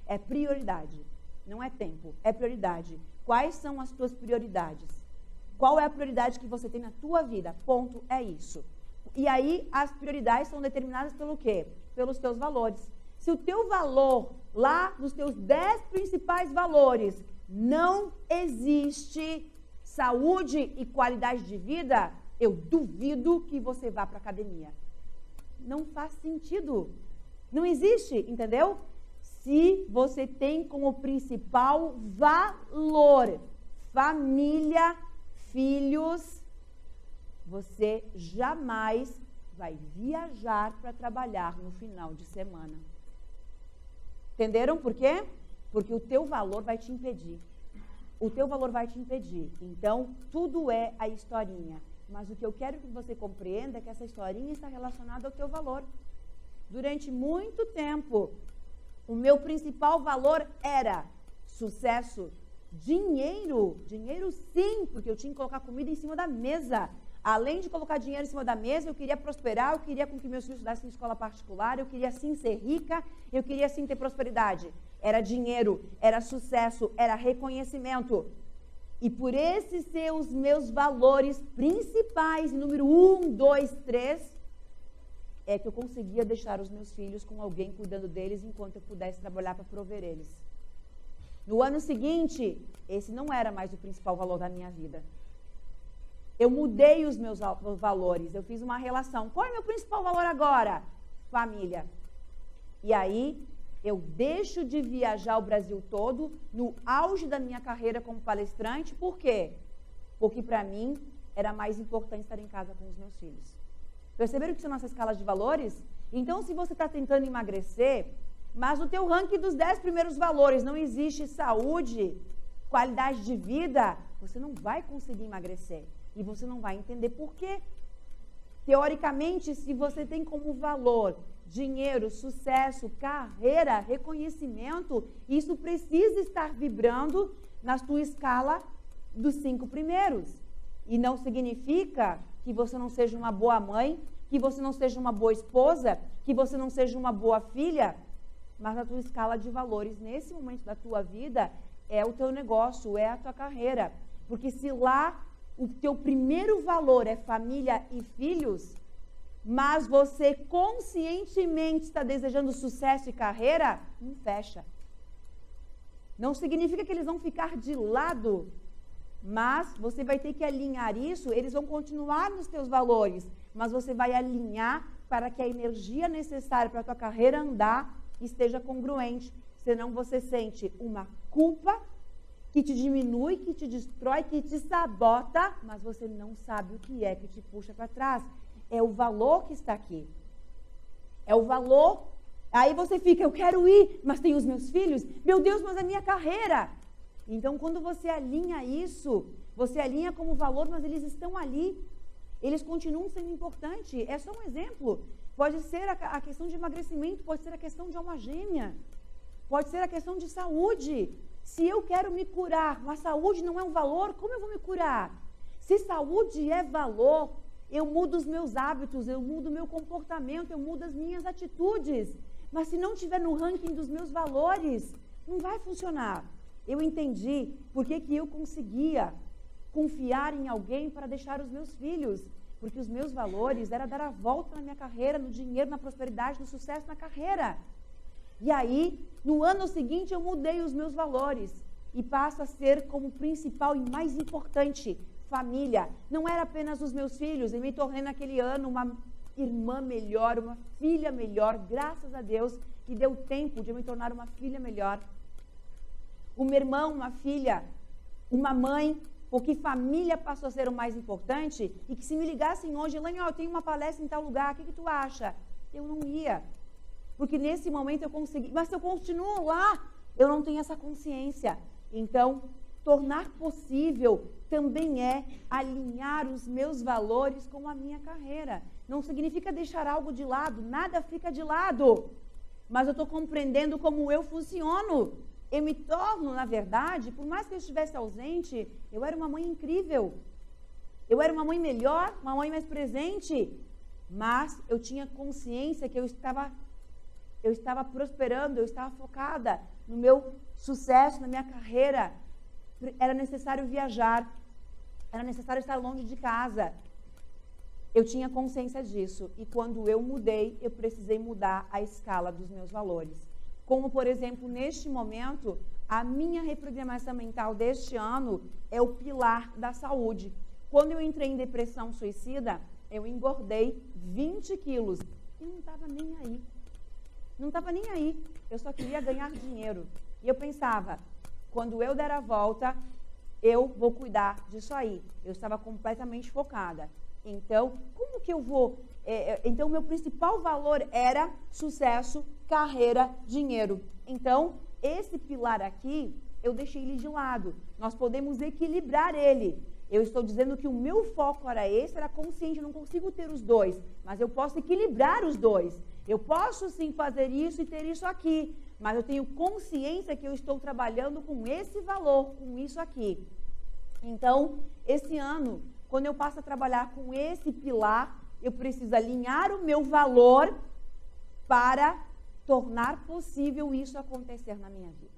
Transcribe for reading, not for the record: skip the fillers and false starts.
É prioridade. Não é tempo, é prioridade. Quais são as tuas prioridades? Qual é a prioridade que você tem na tua vida? Ponto, é isso. E aí, as prioridades são determinadas pelo quê? Pelos teus valores. Se o teu valor, lá nos teus 10 principais valores, não existe saúde e qualidade de vida, eu duvido que você vá para a academia. Não faz sentido. Não existe, entendeu? Se você tem como principal valor família, filhos, você jamais vai viajar para trabalhar no final de semana. Entenderam por quê? Porque o teu valor vai te impedir. O teu valor vai te impedir. Então, tudo é a historinha. Mas o que eu quero que você compreenda é que essa historinha está relacionada ao teu valor. Durante muito tempo, o meu principal valor era sucesso, dinheiro. Dinheiro sim, porque eu tinha que colocar comida em cima da mesa. Além de colocar dinheiro em cima da mesa, eu queria prosperar, eu queria com que meus filhos estudassem em escola particular, eu queria sim ser rica, eu queria sim ter prosperidade. Era dinheiro, era sucesso, era reconhecimento. E por esses ser os meus valores principais, número 1, 2, 3, é que eu conseguia deixar os meus filhos com alguém cuidando deles enquanto eu pudesse trabalhar para prover eles. No ano seguinte, esse não era mais o principal valor da minha vida. Eu mudei os meus valores, eu fiz uma relação. Qual é o meu principal valor agora? Família. E aí, eu deixo de viajar o Brasil todo no auge da minha carreira como palestrante. Por quê? Porque para mim era mais importante estar em casa com os meus filhos. Perceberam que são nossas escalas de valores? Então, se você está tentando emagrecer, mas no teu ranking dos 10 primeiros valores não existe saúde, qualidade de vida, você não vai conseguir emagrecer. E você não vai entender por quê. Teoricamente, se você tem como valor dinheiro, sucesso, carreira, reconhecimento, isso precisa estar vibrando na tua escala dos 5 primeiros. E não significa que você não seja uma boa mãe, que você não seja uma boa esposa, que você não seja uma boa filha, mas a tua escala de valores nesse momento da tua vida é o teu negócio, é a tua carreira. Porque se lá o teu primeiro valor é família e filhos, mas você conscientemente está desejando sucesso e carreira, não fecha. Não significa que eles vão ficar de lado, mas você vai ter que alinhar isso, eles vão continuar nos teus valores, mas você vai alinhar para que a energia necessária para a tua carreira andar esteja congruente. Senão você sente uma culpa que te diminui, que te destrói, que te sabota, mas você não sabe o que é que te puxa para trás. É o valor que está aqui. É o valor. Aí você fica, eu quero ir, mas tem os meus filhos. Meu Deus, mas a minha carreira. Então, quando você alinha isso, você alinha como valor, mas eles estão ali. Eles continuam sendo importantes. É só um exemplo. Pode ser a questão de emagrecimento, pode ser a questão de alma gêmea, pode ser a questão de saúde. Se eu quero me curar, mas saúde não é um valor, como eu vou me curar? Se saúde é valor, eu mudo os meus hábitos, eu mudo o meu comportamento, eu mudo as minhas atitudes. Mas se não estiver no ranking dos meus valores, não vai funcionar. Eu entendi por que eu conseguia confiar em alguém para deixar os meus filhos. Porque os meus valores era dar a volta na minha carreira, no dinheiro, na prosperidade, no sucesso na carreira. E aí, no ano seguinte, eu mudei os meus valores e passo a ser como principal e mais importante, família. Não era apenas os meus filhos, eu me tornei naquele ano uma irmã melhor, uma filha melhor, graças a Deus, que deu tempo de eu me tornar uma filha melhor. Um irmão, uma filha, uma mãe, porque família passou a ser o mais importante e que se me ligassem hoje, Elaine, eu tenho uma palestra em tal lugar, o que tu acha? Eu não ia. Porque nesse momento eu consegui, mas se eu continuo lá, eu não tenho essa consciência. Então, tornar possível também é alinhar os meus valores com a minha carreira. Não significa deixar algo de lado, nada fica de lado. Mas eu estou compreendendo como eu funciono. Eu me torno, na verdade, por mais que eu estivesse ausente, eu era uma mãe incrível. Eu era uma mãe melhor, uma mãe mais presente. Mas eu tinha consciência que eu estava prosperando, eu estava focada. no meu sucesso, na minha carreira, era necessário viajar, era necessário estar longe de casa. Eu tinha consciência disso. E quando eu mudei, eu precisei mudar a escala dos meus valores. Como, por exemplo, neste momento, a minha reprogramação mental deste ano é o pilar da saúde. Quando eu entrei em depressão suicida, eu engordei 20 quilos. E não estava nem aí. Não estava nem aí. Eu só queria ganhar dinheiro. E eu pensava, quando eu der a volta, eu vou cuidar disso aí. Eu estava completamente focada. Então, como que eu vou... Então, o meu principal valor era sucesso, carreira, dinheiro. Então, esse pilar aqui, eu deixei ele de lado. Nós podemos equilibrar ele. Eu estou dizendo que o meu foco era esse, era consciente, eu não consigo ter os dois, mas eu posso equilibrar os dois. Eu posso sim fazer isso e ter isso aqui, mas eu tenho consciência que eu estou trabalhando com esse valor, com isso aqui. Então, esse ano, quando eu passo a trabalhar com esse pilar, eu preciso alinhar o meu valor para tornar possível isso acontecer na minha vida.